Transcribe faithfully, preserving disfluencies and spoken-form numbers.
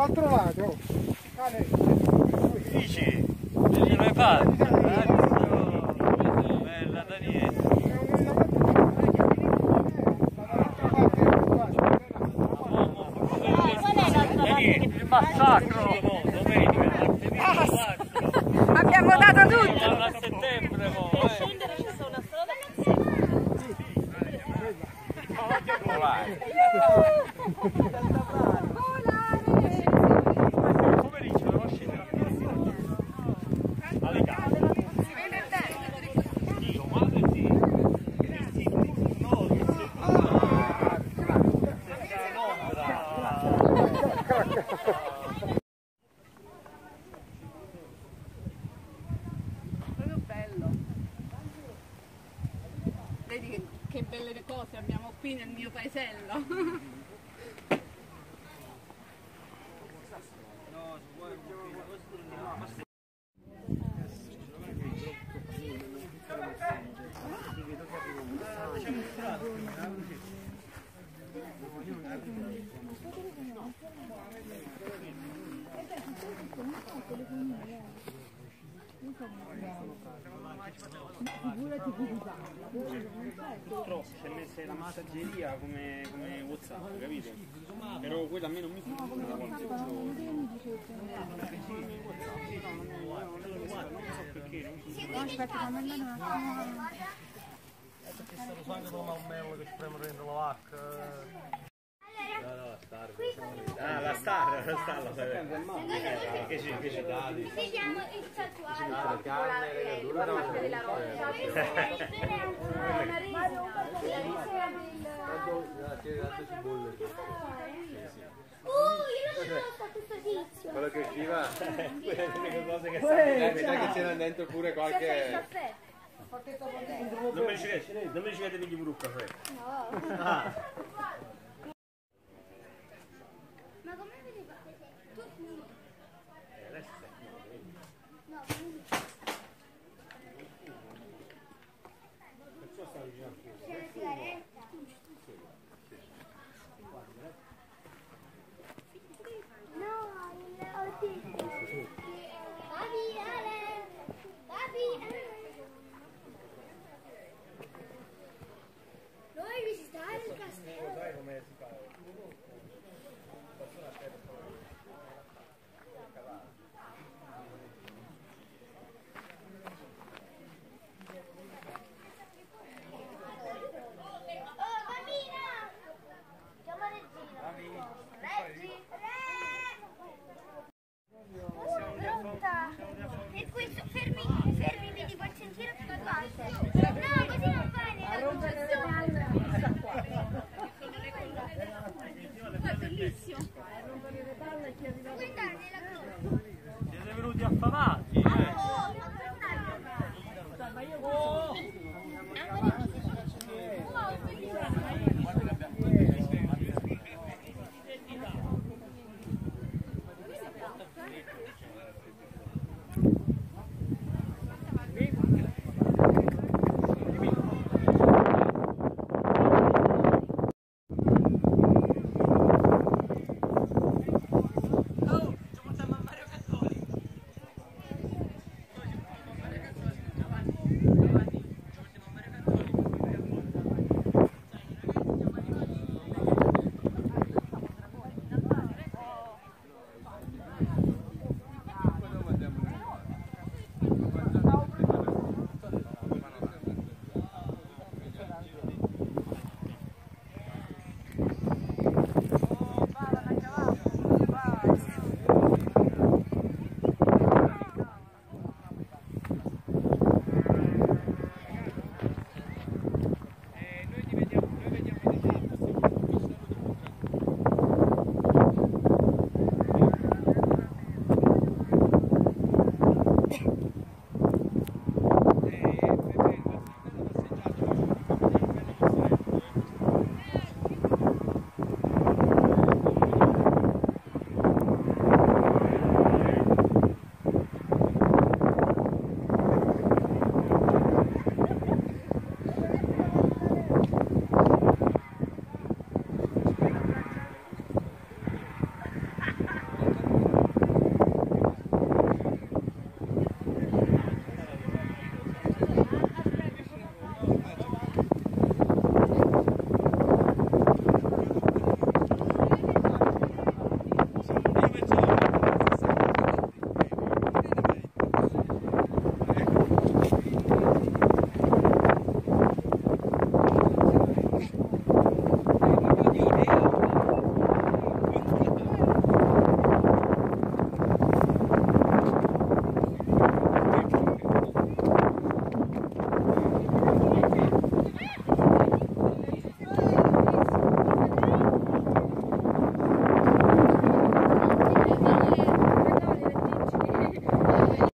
l'ho trovato. Dici? Non hai fatto? Bella Daniele. Il massacro! Domenica, abbiamo dato tutto! a settembre, mo, Per scendere ci sono solo pomeriggio devo scendere alle case. si vede bene! Dio, madre sì. Proprio bello! Vedi che, che belle cose abbiamo qui nel mio paesello! Purtroppo si è messa la massaggeria come, come WhatsApp, capito? Però quella a me non mi funziona quando si non so perché non funziona. Aspetta, fammi andare un attimo. Perché sta usando come un mello che ci premo dentro la vacca. No, no, Star. Ah, la star, la star, la star. Che ci che ci dati? Ci siamo il tatuaggio La carne, le verdure, la parte della roccia. Uh, io non conosco questo tizio. Quello che usciva, Quelle cose che mi sa che c'era dentro pure qualche... non me li ci vedi, non me li ci vedi di pure un caffè. No. Ah. Ma come vedi? Tu fumi? Eh, adesso No, fumi. perciò stavo vicino al fuoco. C'è una sigaretta?